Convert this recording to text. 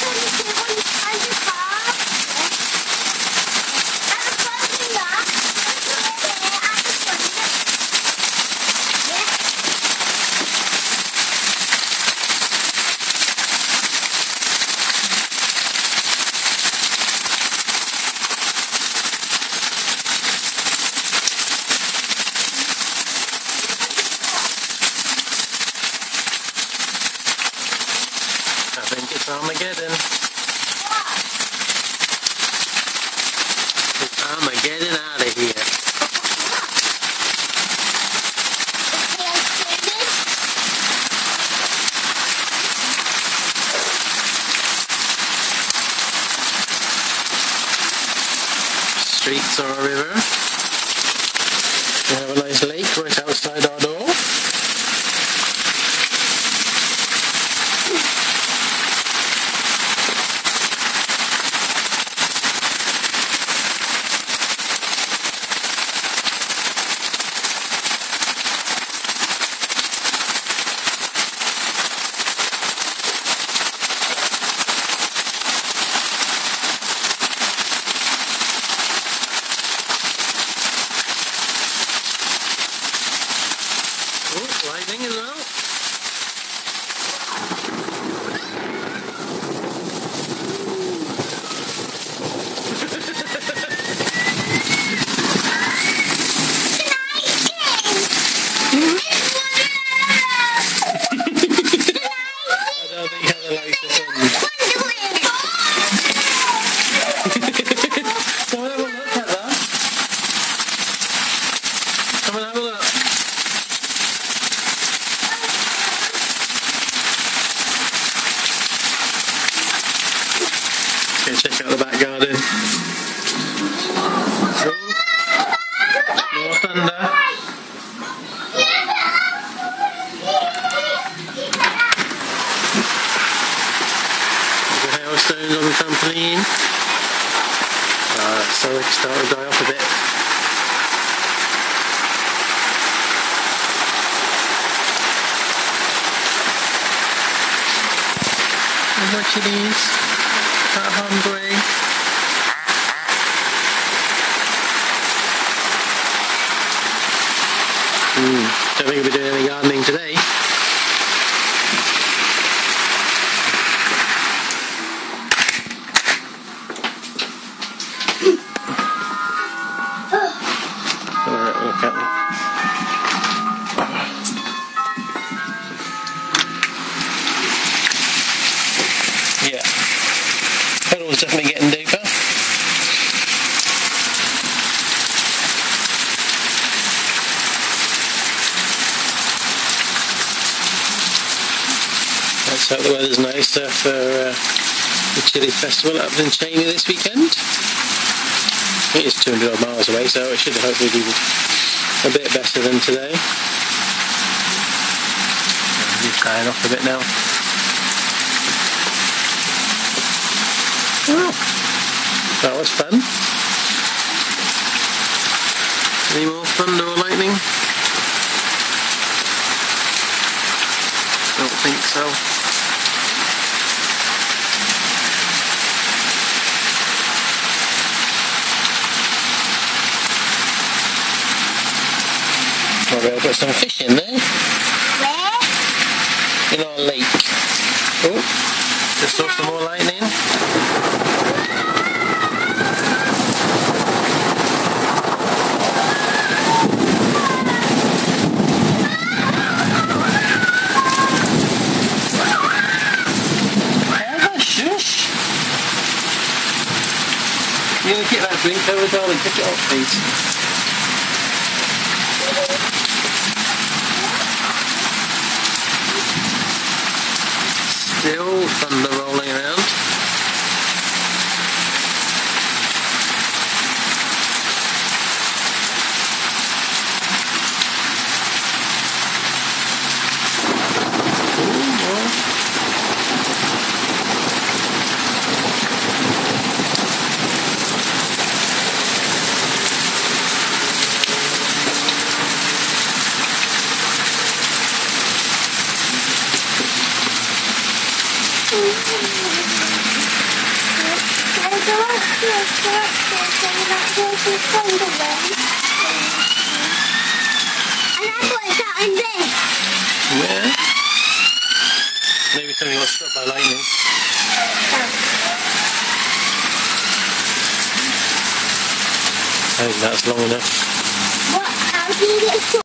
I think it's Armageddon. It's Armageddon out of here. Streets are a river. We have a nice lake right outside our door. Oh, lightning as well. I don't think Heather likes the sun. Come and have a look, Heather. Come and have a look. Check out the back garden. More thunder. The hailstones on the trampoline. So it's starting to die off a bit. And what it is. Not hungry. Don't think we'll be doing any gardening today. Alright, look at me. Yeah. Pedal's definitely getting deeper. Let's hope the weather's nice for the Chili Festival up in Cheney this weekend. I think it's 200 odd miles away, so it should hopefully be a bit better than today. It's dying off a bit now. Oh, that was fun. Any more thunder or lightning? Don't think so. Might be able to put some fish in there. Where? In our lake. Oh, just saw some more lightning. You gonna get that drink over, darling? Pick it up, please. Still thunder rolling around. Ooh. Yeah. Maybe something got struck by lightning. I think that's long enough. What? How do you get struck?